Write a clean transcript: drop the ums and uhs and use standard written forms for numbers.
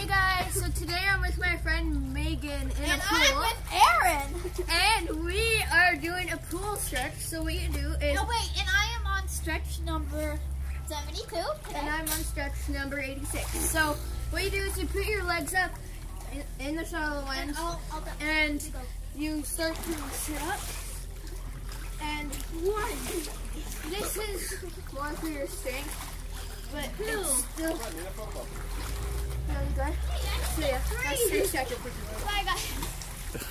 guys, so today I'm with my friend Megan in a pool. I'm with Aaron. And we are doing a pool stretch. So what you do is... No, wait, and I am on stretch number 72. And I'm on stretch number 86. So what you do is you put your legs up in the shallow end. And you start to sit up. And one, this is more for your strength. But it's still really good. So yeah, that's 3 seconds. Bye, guys.